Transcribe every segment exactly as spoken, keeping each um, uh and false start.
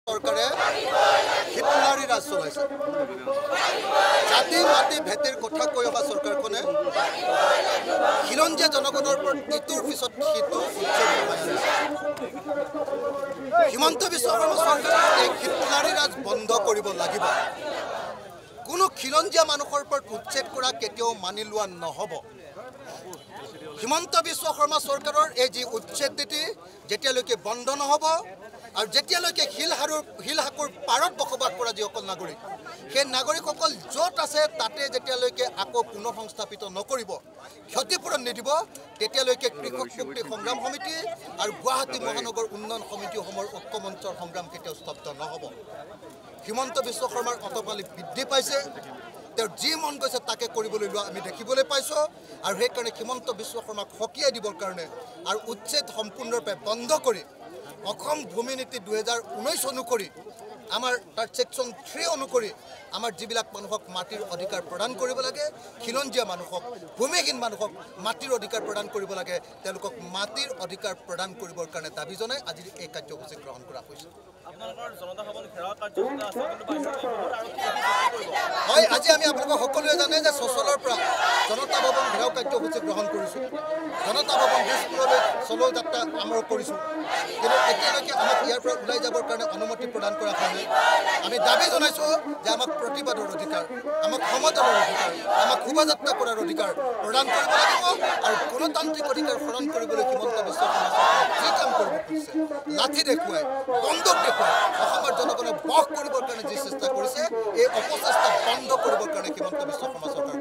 সরকারে হিটলারি রাজ চলাইছে জাতি মাটি ভেটিৰ কথা কৈ অহা চৰকাৰখনে খিলঞ্জীয়া জনগণৰ ওপৰত ইটোৰ পিছত সিটো হিমন্ত বিশ্ব শৰ্মা চৰকাৰে এই হিটলাৰি ৰাজ বন্ধ কৰিব লাগিব। কোনো খিলঞ্জীয়া মানুহৰ ওপৰত উচ্ছেদ কৰা কেতিয়াও মানি লোৱা নহ'ব। হিমন্ত বিশ্ব শৰ্মা চৰকাৰৰ এই যি উচ্ছেদ নীতি যেতিয়ালৈকে বন্ধ নহ'ব আৰু যেতিয়ালৈকে শিলহাৰুৰ শিলহাকুৰ পাৰত বসবাস কৰা যিসকল নাগৰিক সেই নাগৰিকসকল য'ত আছে তাতে যেতিয়ালৈকে আকৌ পুনৰ সংস্থাপিত নকৰিব, ক্ষতিপূৰণ নিদিব, তেতিয়ালৈকে কৃষক মুক্তি সংগ্ৰাম সমিতি আৰু গুৱাহাটী মহানগৰ উন্নয়ন সমিতিসমূহৰ ঐক্যমঞ্চৰ সংগ্ৰাম কেতিয়াও স্তব্ধ নহ'ব। হিমন্ত বিশ্ব শৰ্মাৰ অটপালি বৃদ্ধি পাইছে, তেওঁৰ যি মন গৈছে তাকে কৰিবলৈ লোৱা আমি দেখিবলৈ পাইছোঁ। আৰু সেইকাৰণে হিমন্ত বিশ্ব শৰ্মাক সকীয়াই দিবৰ কাৰণে আৰু উচ্ছেদ সম্পূৰ্ণৰূপে বন্ধ কৰি অসম ভূমি নীতি দুহেজাৰ ঊনৈছ অনুসৰি আমাৰ তাৰ ছেকশ্যন থ্ৰী অনুসৰি আমাৰ যিবিলাক মানুহক মাটিৰ অধিকাৰ প্ৰদান কৰিব লাগে, খিলঞ্জীয়া মানুহক ভূমিহীন মানুহক মাটিৰ অধিকাৰ প্ৰদান কৰিব লাগে, তেওঁলোকক মাটিৰ অধিকাৰ প্ৰদান কৰিবৰ কাৰণে দাবী জনাই আজি এই কাৰ্যসূচী গ্ৰহণ কৰা হৈছে। হয়, আজি আমি আপোনালোকক সকলোৱে জানে যে ছচলৰ পৰা জনতা ভৱন ঘেৰাও কাৰ্যসূচী গ্ৰহণ কৰিছোঁ। জনতা ভৱন দিছপুৰলৈ চলো যাত্ৰা আৰম্ভ কৰিছোঁ, কিন্তু এতিয়ালৈকে আমাক ইয়াৰ পৰা ওলাই যাবৰ কাৰণে অনুমতি প্ৰদান কৰা হোৱা নাই। আমি দাবী জনাইছোঁ যে আমাক প্ৰতিবাদৰ অধিকাৰ, আমাক সমদলৰ অধিকাৰ, আমাক শোভাযাত্ৰা কৰাৰ অধিকাৰ প্ৰদান কৰিব লাগিব। আৰু গণতান্ত্ৰিক অধিকাৰ হৰণ কৰিবলৈ হিমন্ত বিশ্ব শৰ্মা চৰকাৰে যি কাম কৰিব খুজিছে, লাঠি দেখুৱাই বন্দুক দেখুৱাই অসমৰ জনগণক বশ কৰিবৰ কাৰণে যি চেষ্টা কৰিছে, এই অপচেষ্টা বন্ধ কৰিবৰ কাৰণে হিমন্ত বিশ্ব শৰ্মা চৰকাৰ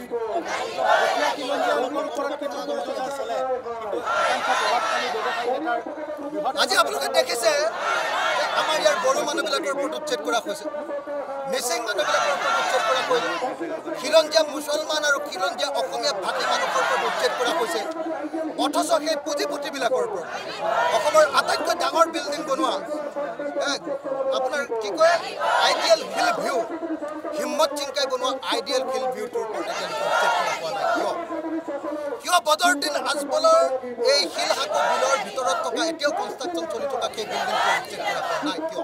আজি আপোনালোকে দেখিছে আমাৰ ইয়াৰ বড়ো মানুহবিলাকৰ ওপৰত উচ্ছেদ কৰা হৈছে, মিচিং মানুহবিলাকৰ ওপৰত উচ্ছেদ কৰা হৈছে, খিলঞ্জীয়া মুছলমান আৰু খিলঞ্জীয়া অসমীয়া ভাষী মানুহৰ ওপৰত উচ্ছেদ কৰা হৈছে। অথচ সেই পুঁজিপতিবিলাকৰ ওপৰত অসমৰ আটাইতকৈ ডাঙৰ বিল্ডিং বনোৱা আপোনাৰ কি কয় আইডিয়েল হিল ভিউ, হিম্মত চিংকাই বনোৱা আইডিয়েল হিল ভিউটোৰ ওপৰত এতিয়ালৈকে উচ্ছেদ কৰা হোৱা নাই। কিয় কিয় বদৰুদ্দিন আজমলৰ এই শিলহাকু বিলৰ ভিতৰত থকা এতিয়াও কনষ্ট্ৰাকশ্যন চলি থকা সেই বিল্ডিংটো উচ্ছেদ কৰা হোৱা নাই? কিয়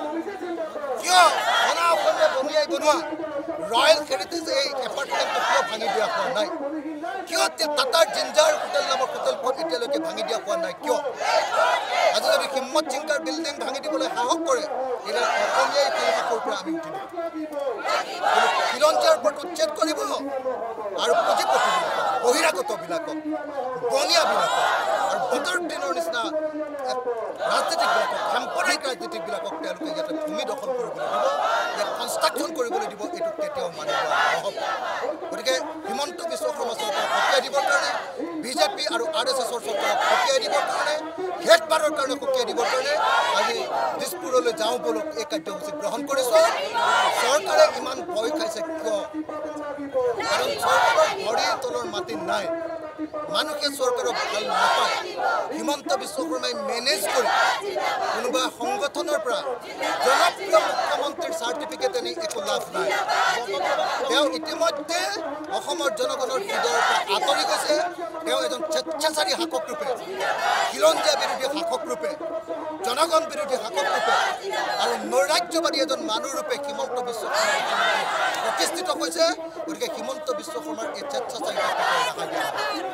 কিয় অনা অসমীয়া বনিয়াই বনোৱা ৰয়েল হেৰিটেজ এই এপাৰ্টমেণ্টটো কিয় ভাঙি দিয়া হোৱা নাই? কিয় টাটাৰ জিঞ্জাৰ হোটেল নামৰ হোটেলখন এতিয়ালৈকে ভাঙি দিয়া হোৱা নাই? কিয় আজি যদি হিম্মত চিংকাৰ বিল্ডিং ভাঙি দিবলৈ সাহস কৰে, তেতিয়া অসমীয়াই শিলহাকুৰ পৰা আমি উঠিব। খিলঞ্জীয়াৰ ওপৰত উচ্ছেদ কৰিব আৰু পুঁজিপতিবিলাকক, বহিৰাগতবিলাকক, বনিয়াবিলাকক আৰু বদৰুদ্দিনৰ নিচিনা ৰাজনীতিকবিলাকক, সাম্প্ৰদায়িক ৰাজনীতিকবিলাকক তেওঁলোকে ইয়াতে ভূমি দখল কৰিবলৈ দিব, ইয়াত কনষ্ট্ৰাকশ্যন কৰিবলৈ দিব, এইটো কেতিয়াও মানি লোৱা নহ'ব। গতিকে হিমন্ত বিশ্ব শৰ্মা চৰকাৰক সকীয়াই দিবৰ কাৰণে, বিজেপি আৰু আৰ এছ এছৰ চৰকাৰক সকীয়াই দিবৰ কাৰণে, শেষবাৰৰ কাৰণে সকীয়াই দিবৰ কাৰণে আজি দিছপুৰলৈ যাওঁ বলক এই কাৰ্যসূচী গ্ৰহণ কৰিছোঁ। চৰকাৰে ইমান ভয় খাইছে কিয়? কাৰণ চৰকাৰৰ ভৰিৰ তলৰ মাটি নাই, মানুহে চৰকাৰক ভাল নাপায়। হিমন্ত বিশ্ব শৰ্মাই মেনেজ কৰি কোনোবা সংগঠনৰ পৰা জনপ্ৰিয় মুখ্যমন্ত্ৰীৰ চাৰ্টিফিকেট আনি একো লাভ নাই। তেওঁ ইতিমধ্যে অসমৰ জনগণৰ হৃদয়ৰ পৰা আঁতৰি গৈছে। তেওঁ এজন স্বেচ্ছাচাৰী শাসক ৰূপে, খিলঞ্জীয়া বিৰোধী শাসক ৰূপে, জনগণ বিৰোধী শাসক ৰূপে আৰু নৈৰাজ্যবাদী এজন মানুহ ৰূপে হিমন্ত বিশ্ব শৰ্মা প্ৰতিষ্ঠিত হৈছে। গতিকে হিমন্ত বিশ্ব শৰ্মাৰ এই স্বেচ্ছাচাৰী শাসকৰ দেখা দিয়া